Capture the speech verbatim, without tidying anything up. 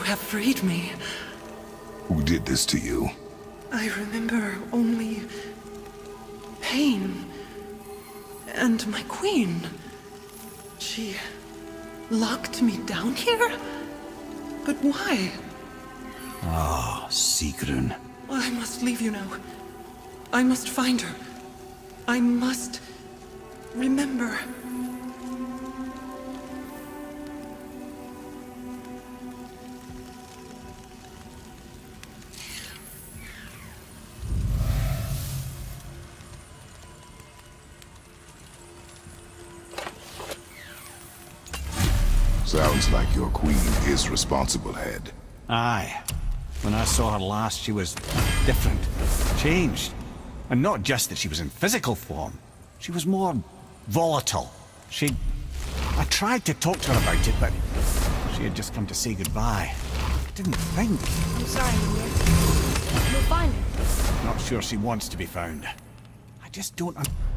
have freed me. Who did this to you? I remember only pain and my queen. She locked me down here? But why? Ah, Sigrun. I must leave you now. I must find her. I must remember. Sounds like your queen is responsible, Head. Aye. When I saw her last, she was different. Changed. And not just that she was in physical form. She was more volatile. She... I tried to talk to her about it, but she had just come to say goodbye. I didn't think. I'm sorry, Mimir. We'll find her. Not sure she wants to be found. I just don't... un-